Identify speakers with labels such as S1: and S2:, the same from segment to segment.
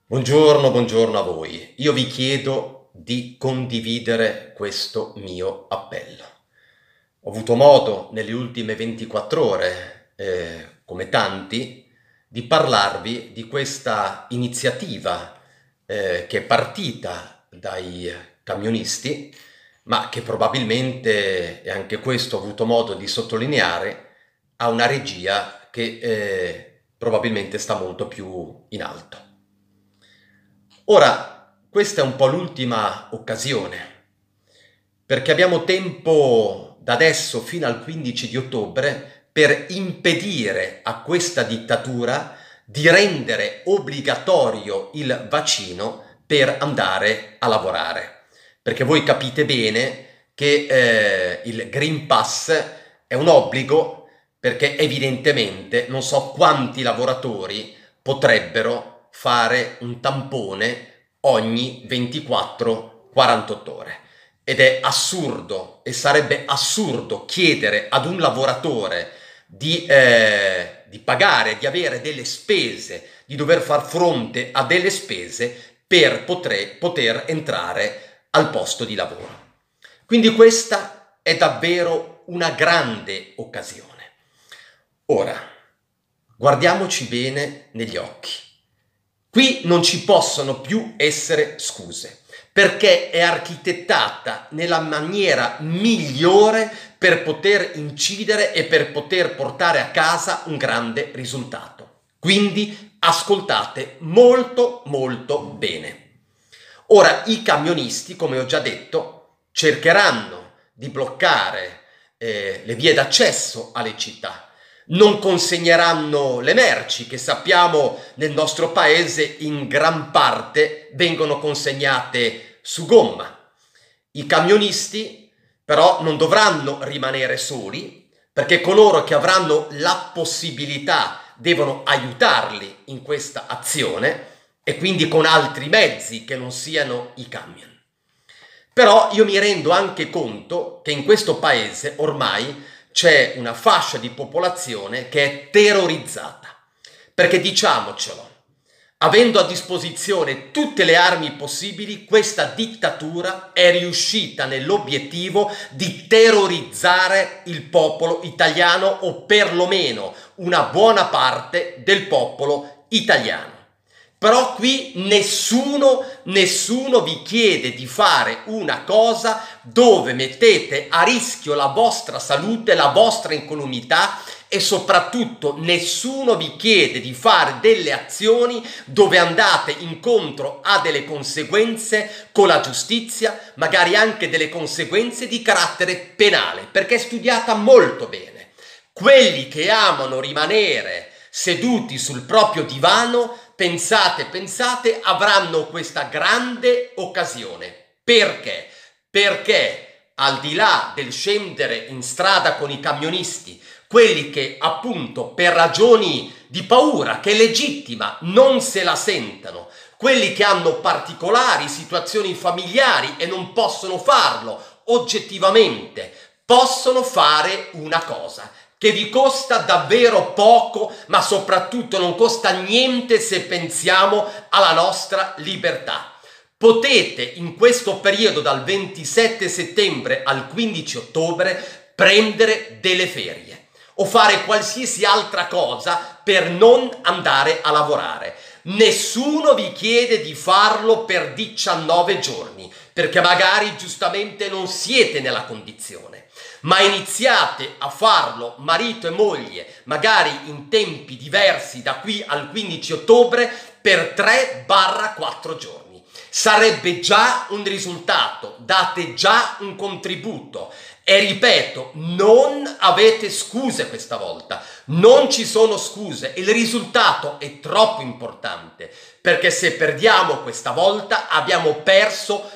S1: Buongiorno, buongiorno a voi. Io vi chiedo di condividere questo mio appello. Ho avuto modo nelle ultime 24 ore, come tanti, di parlarvi di questa iniziativa che è partita dai camionisti, ma che probabilmente, e anche questo ho avuto modo di sottolineare, ha una regia che probabilmente sta molto più in alto. Ora, questa è un po' l'ultima occasione, perché abbiamo tempo da adesso fino al 15 di ottobre per impedire a questa dittatura di rendere obbligatorio il vaccino per andare a lavorare. Perché voi capite bene che il Green Pass è un obbligo, perché evidentemente non so quanti lavoratori potrebbero fare un tampone ogni 24-48 ore. Ed è assurdo e sarebbe assurdo chiedere ad un lavoratore di pagare, di avere delle spese, di dover far fronte a delle spese per poter entrare al posto di lavoro. Quindi questa è davvero una grande occasione. Ora, guardiamoci bene negli occhi. Qui non ci possono più essere scuse, perché è architettata nella maniera migliore per poter incidere e per poter portare a casa un grande risultato. Quindi ascoltate molto molto bene. Ora, i camionisti, come ho già detto, cercheranno di bloccare le vie d'accesso alle città. Non consegneranno le merci che sappiamo nel nostro paese in gran parte vengono consegnate su gomma. I camionisti però non dovranno rimanere soli, perché coloro che avranno la possibilità devono aiutarli in questa azione e quindi con altri mezzi che non siano i camion. Però io mi rendo anche conto che in questo paese ormai c'è una fascia di popolazione che è terrorizzata, perché diciamocelo, avendo a disposizione tutte le armi possibili, questa dittatura è riuscita nell'obiettivo di terrorizzare il popolo italiano o perlomeno una buona parte del popolo italiano. Però qui nessuno vi chiede di fare una cosa dove mettete a rischio la vostra salute, la vostra incolumità e soprattutto nessuno vi chiede di fare delle azioni dove andate incontro a delle conseguenze con la giustizia, magari anche delle conseguenze di carattere penale, perché è studiata molto bene. Quelli che amano rimanere seduti sul proprio divano, pensate, avranno questa grande occasione. Perché? Perché al di là del scendere in strada con i camionisti, quelli che appunto per ragioni di paura, che è legittima, non se la sentono, quelli che hanno particolari situazioni familiari e non possono farlo oggettivamente, possono fare una cosa che vi costa davvero poco, ma soprattutto non costa niente se pensiamo alla nostra libertà. Potete in questo periodo dal 27 settembre al 15 ottobre prendere delle ferie o fare qualsiasi altra cosa per non andare a lavorare. Nessuno vi chiede di farlo per 19 giorni, perché magari giustamente non siete nella condizione. Ma iniziate a farlo marito e moglie, magari in tempi diversi da qui al 15 ottobre, per 3-4 giorni. Sarebbe già un risultato, date già un contributo. E ripeto, non avete scuse questa volta, non ci sono scuse, il risultato è troppo importante, perché se perdiamo questa volta abbiamo perso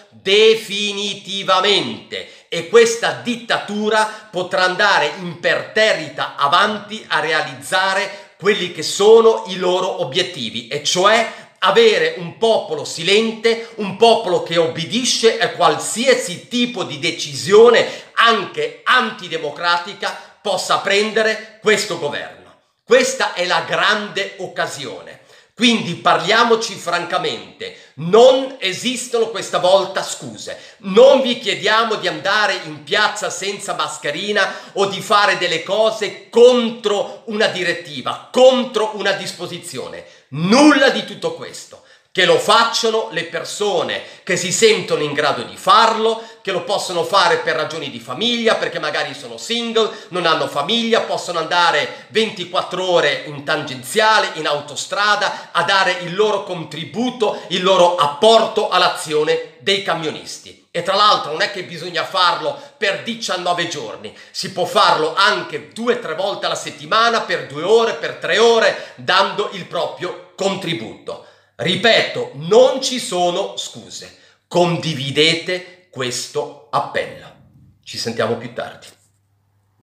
S1: definitivamente e questa dittatura potrà andare imperterrita avanti a realizzare quelli che sono i loro obiettivi, e cioè avere un popolo silente, un popolo che obbedisce a qualsiasi tipo di decisione, anche antidemocratica, possa prendere questo governo. Questa è la grande occasione. Quindi parliamoci francamente, non esistono questa volta scuse. Non vi chiediamo di andare in piazza senza mascherina o di fare delle cose contro una direttiva, contro una disposizione. Nulla di tutto questo. Che lo facciano le persone che si sentono in grado di farlo, che lo possono fare per ragioni di famiglia, perché magari sono single, non hanno famiglia, possono andare 24 ore in tangenziale, in autostrada, a dare il loro contributo, il loro apporto all'azione dei camionisti. E tra l'altro non è che bisogna farlo per 19 giorni, si può farlo anche 2-3 volte alla settimana, per 2 ore, per 3 ore, dando il proprio contributo. Ripeto, non ci sono scuse. Condividete questo appello. Ci sentiamo più tardi.